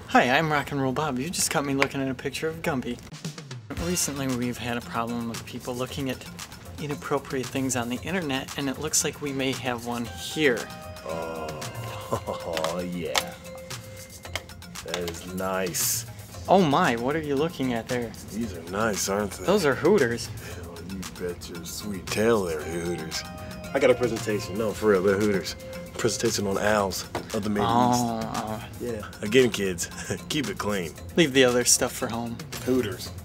Hi, I'm Rock and Roll Bob. You just caught me looking at a picture of Gumby. Recently we've had a problem with people looking at inappropriate things on the internet, and it looks like we may have one here. Oh yeah. That is nice. Oh my, what are you looking at there? These are nice, aren't they? Those are Hooters. Hell, you bet your sweet tail they're Hooters. I got a presentation. No, for real, they're Hooters. Presentation on owls of the Middle East. Yeah. Again, kids, keep it clean. Leave the other stuff for home. Hooters.